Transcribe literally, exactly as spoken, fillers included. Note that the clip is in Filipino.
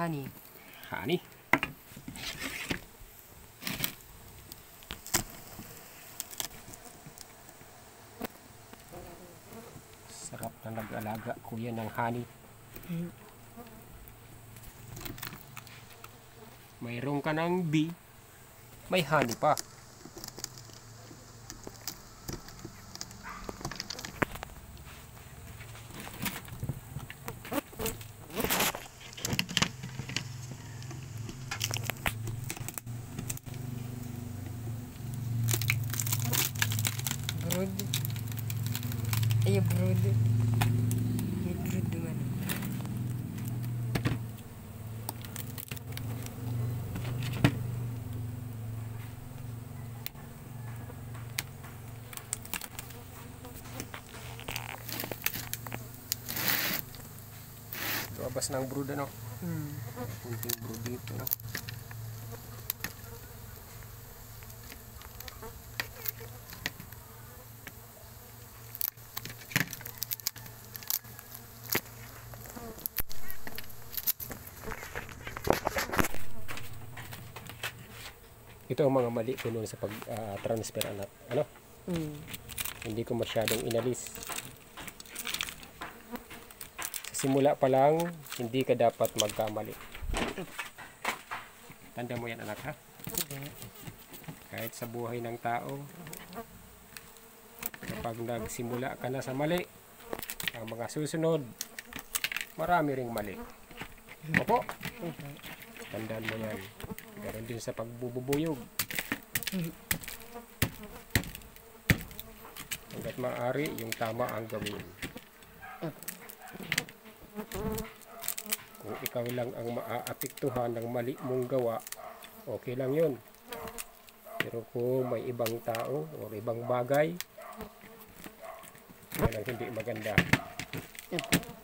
honey. Honey. Sarap na nag-alaga kuya ng honey. Mm. Mayroon ka ng bee, may honey pa. Brood. Ay, brood. May brood naman. Labas ng brood ano. Hmm. Kunting brood dito no. Ito ang mga mali ko noon sa pag-transfer uh, anak. Ano? Hmm. Hindi ko masyadong inalis. Sa simula pa lang, hindi ka dapat magkamali. Tanda mo yan anak ha? Okay. Kahit sa buhay ng tao, kapag nagsimula ka na sa mali, ang mga susunod, marami ring mali. Opo? Okay. Tandaan mo yan. Ganon din sa pagbububuyog. Hanggat maaari, yung tama ang gawin. Kung ikaw lang ang maaapektuhan ng mali mong gawa, okay lang yun. Pero kung may ibang tao o ibang bagay, yan ang hindi maganda.